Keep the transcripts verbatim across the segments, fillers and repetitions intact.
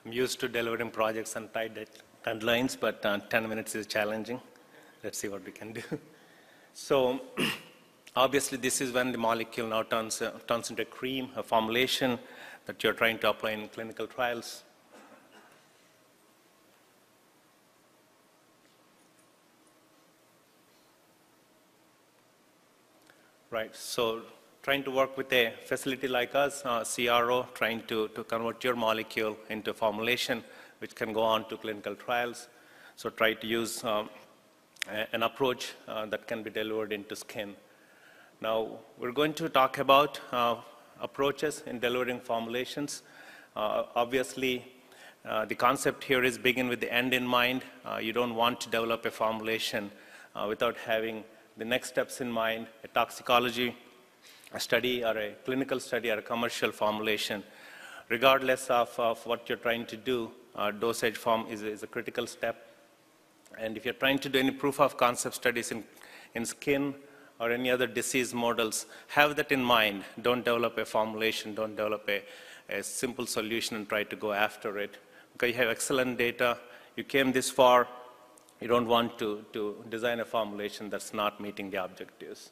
I'm used to delivering projects on tight deadlines, but uh, ten minutes is challenging. Let's see what we can do. So obviously, this is when the molecule now turns, uh, turns into a cream, a formulation that you're trying to apply in clinical trials. Right, so trying to work with a facility like us, uh, C R O, trying to, to convert your molecule into a formulation which can go on to clinical trials. So try to use um, a, an approach uh, that can be delivered into skin. Now, we're going to talk about uh, approaches in delivering formulations. Uh, obviously, uh, the concept here is begin with the end in mind. Uh, you don't want to develop a formulation uh, without having the next steps in mind, a toxicology, a study or a clinical study or a commercial formulation. Regardless of, of what you're trying to do, uh, dosage form is, is a critical step. And if you're trying to do any proof of concept studies in, in skin or any other disease models, have that in mind. Don't develop a formulation, don't develop a, a simple solution and try to go after it. Because you have excellent data, you came this far, you don't want to, to design a formulation that's not meeting the objectives.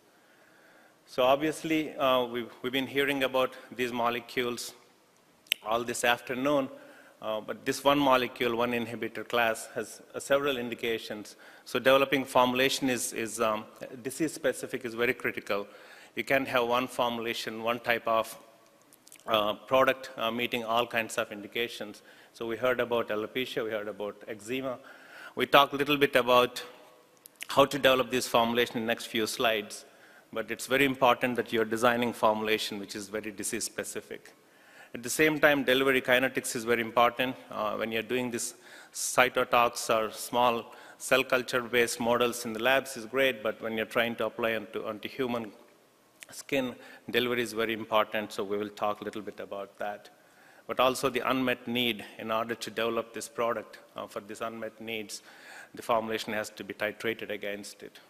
So obviously, uh, we've, we've been hearing about these molecules all this afternoon, uh, but this one molecule, one inhibitor class, has uh, several indications. So developing formulation is, is um, disease-specific is very critical. You can't have one formulation, one type of uh, product uh, meeting all kinds of indications. So we heard about alopecia, we heard about eczema. We talked a little bit about how to develop this formulation in the next few slides, but it's very important that you're designing formulation which is very disease-specific. At the same time, delivery kinetics is very important. Uh, when you're doing this cytotox or small cell culture-based models in the labs is great, but when you're trying to apply onto, onto human skin, delivery is very important, so we will talk a little bit about that. But also the unmet need. In order to develop this product uh, for these unmet needs, the formulation has to be titrated against it.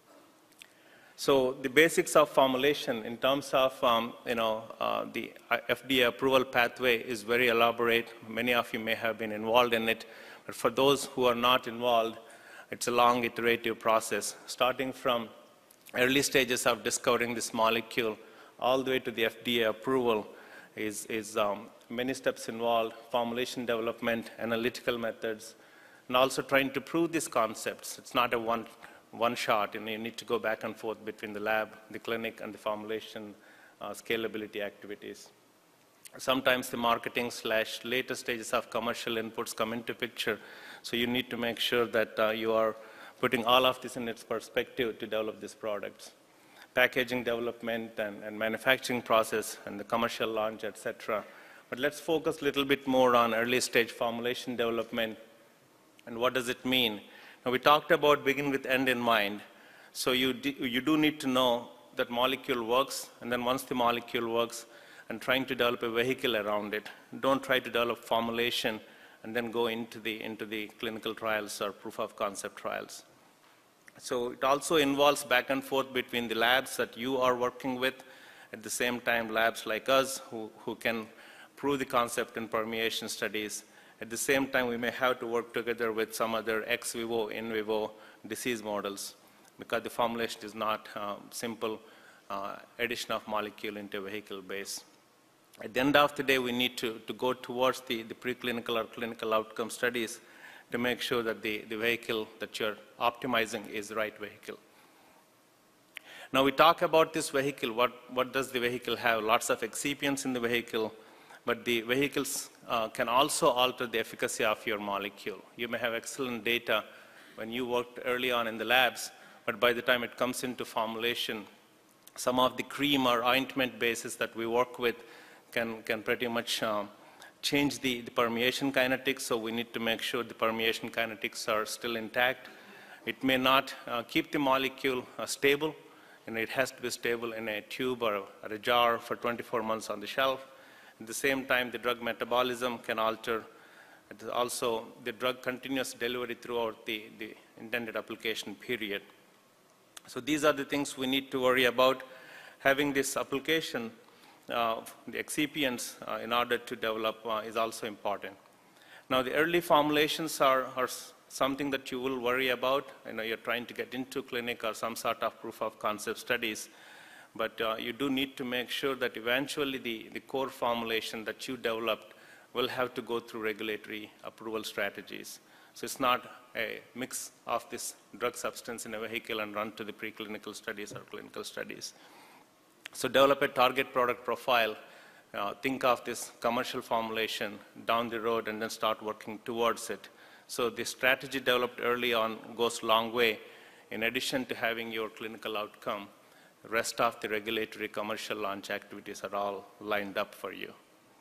So the basics of formulation in terms of um, you know, uh, the F D A approval pathway is very elaborate. Many of you may have been involved in it, but for those who are not involved, it's a long iterative process, starting from early stages of discovering this molecule all the way to the F D A approval is, is um, many steps involved, formulation development, analytical methods, and also trying to prove these concepts. It's not a one, one shot, and you need to go back and forth between the lab, the clinic, and the formulation uh, scalability activities. Sometimes the marketing slash later stages of commercial inputs come into picture, so you need to make sure that uh, you are putting all of this in its perspective to develop these products. Packaging development and, and manufacturing process and the commercial launch, et cetera. But let's focus a little bit more on early stage formulation development and what does it mean. Now we talked about begin with end in mind. So you, you do need to know that molecule works, and then once the molecule works, and trying to develop a vehicle around it. Don't try to develop formulation and then go into the, into the clinical trials or proof of concept trials. So it also involves back and forth between the labs that you are working with, at the same time labs like us who, who can prove the concept in permeation studies. At the same time, we may have to work together with some other ex vivo, in vivo disease models, because the formulation is not uh, simple uh, addition of molecule into a vehicle base. At the end of the day, we need to, to go towards the, the preclinical or clinical outcome studies to make sure that the, the vehicle that you're optimizing is the right vehicle. Now we talk about this vehicle. What, what does the vehicle have? Lots of excipients in the vehicle, but the vehicles uh, can also alter the efficacy of your molecule. You may have excellent data when you worked early on in the labs, but by the time it comes into formulation, some of the cream or ointment bases that we work with can, can pretty much um, change the, the permeation kinetics, so we need to make sure the permeation kinetics are still intact. It may not uh, keep the molecule uh, stable, and it has to be stable in a tube or, or a jar for twenty-four months on the shelf. At the same time, the drug metabolism can alter. Also, the drug continuous delivery throughout the, the intended application period. So these are the things we need to worry about. Having this application, uh, the excipients uh, in order to develop uh, is also important. Now, the early formulations are, are something that you will worry about. You know, you're trying to get into clinic or some sort of proof of concept studies. But uh, you do need to make sure that eventually the, the core formulation that you developed will have to go through regulatory approval strategies. So it's not a mix of this drug substance in a vehicle and run to the preclinical studies or clinical studies. So develop a target product profile. Uh, think of this commercial formulation down the road and then start working towards it. So the strategy developed early on goes a long way. In addition to having your clinical outcome, the rest of the regulatory commercial launch activities are all lined up for you.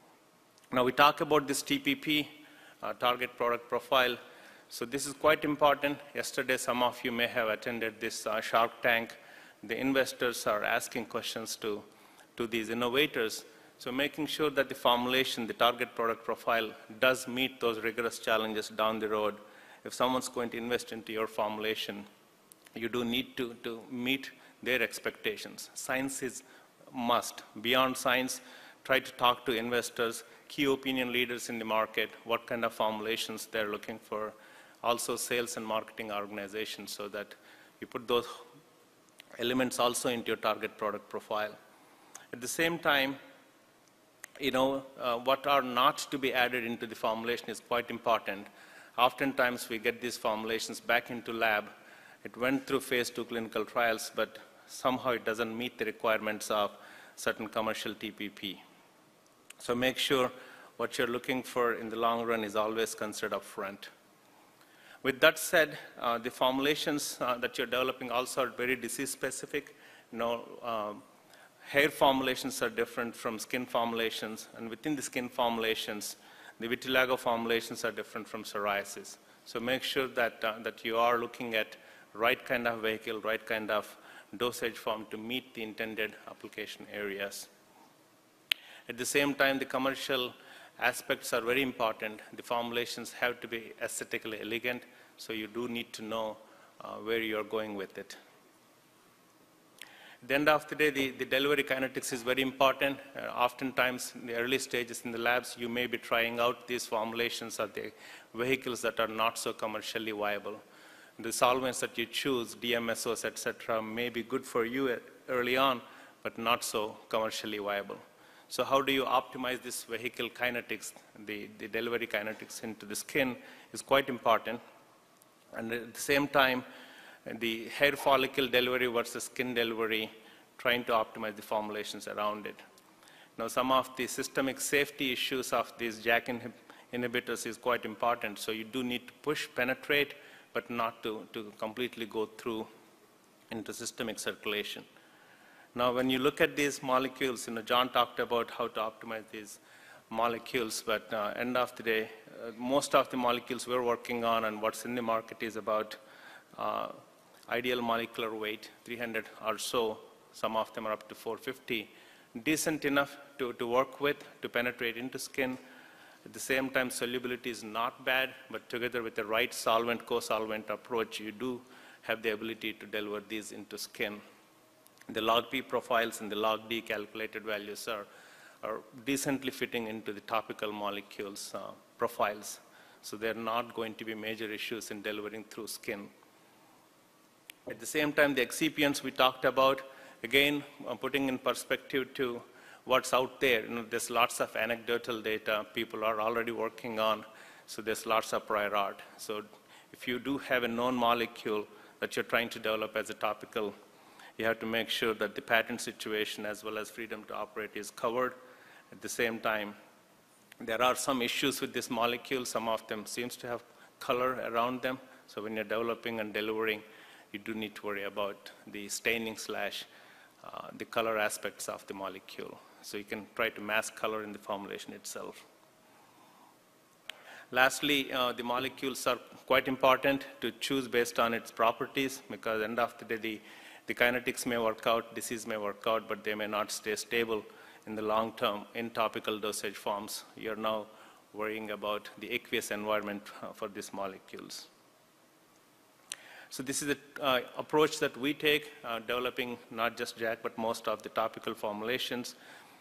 Now we talk about this T P P, uh, target product profile. So this is quite important. Yesterday, some of you may have attended this uh, Shark Tank. The investors are asking questions to, to these innovators. So making sure that the formulation, the target product profile, does meet those rigorous challenges down the road. If someone's going to invest into your formulation, you do need to, to meet their expectations. Science is must. Beyond science, try to talk to investors, key opinion leaders in the market, what kind of formulations they're looking for, also sales and marketing organizations, so that you put those elements also into your target product profile. At the same time, you know, uh, what are not to be added into the formulation is quite important. Oftentimes we get these formulations back into lab. It went through phase two clinical trials, but somehow it doesn't meet the requirements of certain commercial T P P. So make sure what you're looking for in the long run is always considered up front. With that said, uh, the formulations uh, that you're developing also are very disease specific. You know, um, hair formulations are different from skin formulations, and within the skin formulations, the vitiligo formulations are different from psoriasis. So make sure that, uh, that you are looking at right kind of vehicle, right kind of dosage form to meet the intended application areas. At the same time, the commercial aspects are very important. The formulations have to be aesthetically elegant, so you do need to know uh, where you're going with it. At the end of the day, the, the delivery kinetics is very important. Uh, oftentimes, in the early stages in the labs, you may be trying out these formulations or the vehicles that are not so commercially viable. The solvents that you choose, D M S Os, et cetera, may be good for you early on, but not so commercially viable. So how do you optimize this vehicle kinetics, the, the delivery kinetics into the skin is quite important. And at the same time, the hair follicle delivery versus skin delivery, trying to optimize the formulations around it. Now, some of the systemic safety issues of these JAK inhib inhibitors is quite important. So you do need to push, penetrate, but not to, to completely go through into systemic circulation. Now, when you look at these molecules, you know, John talked about how to optimize these molecules, but uh, end of the day, uh, most of the molecules we're working on and what's in the market is about uh, ideal molecular weight, three hundred or so. Some of them are up to four fifty. Decent enough to, to work with, to penetrate into skin. At the same time, solubility is not bad, but together with the right solvent, co-solvent approach, you do have the ability to deliver these into skin. The log P profiles and the log D calculated values are, are decently fitting into the topical molecules uh, profiles. So they're not going to be major issues in delivering through skin. At the same time, the excipients we talked about, again, uh, putting in perspective to what's out there. You know, there's lots of anecdotal data people are already working on, so there's lots of prior art. So if you do have a known molecule that you're trying to develop as a topical, you have to make sure that the patent situation as well as freedom to operate is covered. At the same time, there are some issues with this molecule. Some of them seems to have color around them. So when you're developing and delivering, you do need to worry about the staining slash uh, the color aspects of the molecule. So you can try to mask color in the formulation itself. Lastly, uh, the molecules are quite important to choose based on its properties, because at the end of the day, the The kinetics may work out, disease may work out, but they may not stay stable in the long term in topical dosage forms. You're now worrying about the aqueous environment uh, for these molecules. So this is the uh, approach that we take, uh, developing not just JAK, but most of the topical formulations.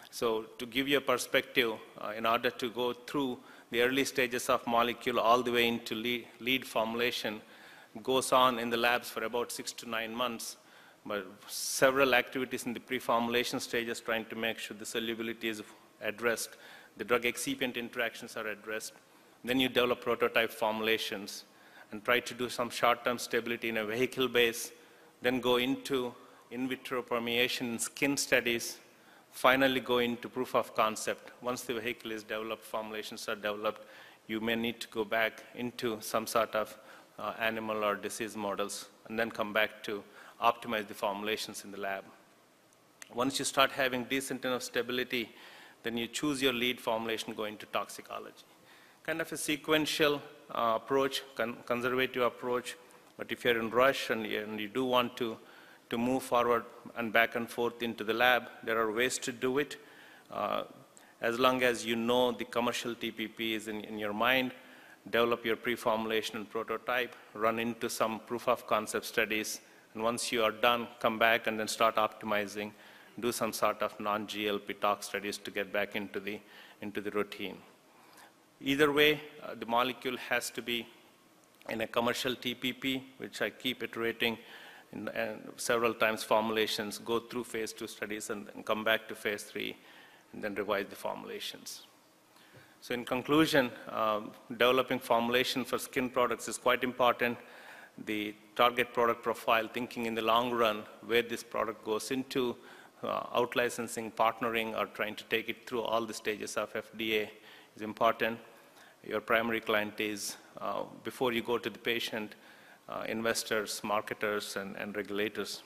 So to give you a perspective, uh, in order to go through the early stages of molecule all the way into lead, lead formulation, goes on in the labs for about six to nine months, but several activities in the pre-formulation stages trying to make sure the solubility is addressed, the drug excipient interactions are addressed. Then you develop prototype formulations and try to do some short-term stability in a vehicle base, then go into in vitro permeation in skin studies, finally go into proof of concept. Once the vehicle is developed, formulations are developed, you may need to go back into some sort of uh, animal or disease models and then come back to optimize the formulations in the lab. Once you start having decent enough stability, then you choose your lead formulation, go into toxicology. Kind of a sequential uh, approach, con conservative approach, but if you're in rush and you, and you do want to, to move forward and back and forth into the lab, there are ways to do it. Uh, as long as you know the commercial T P P is in, in your mind, develop your pre-formulation and prototype, run into some proof of concept studies, and once you are done, come back and then start optimizing, do some sort of non-G L P tox studies to get back into the, into the routine. Either way, uh, the molecule has to be in a commercial T P P, which I keep iterating in, uh, several times formulations, go through phase two studies and then come back to phase three, and then revise the formulations. So in conclusion, um, developing formulation for skin products is quite important. The target product profile, thinking in the long run where this product goes into, uh, out-licensing, partnering, or trying to take it through all the stages of F D A is important. Your primary client is, uh, before you go to the patient, uh, investors, marketers, and, and regulators.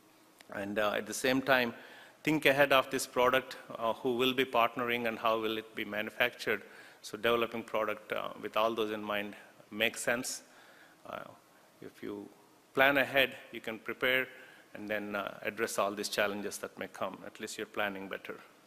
And uh, at the same time, think ahead of this product, uh, who will be partnering and how will it be manufactured. So developing product uh, with all those in mind makes sense. Uh, if you plan ahead, you can prepare and then uh, address all these challenges that may come. At least you're planning better.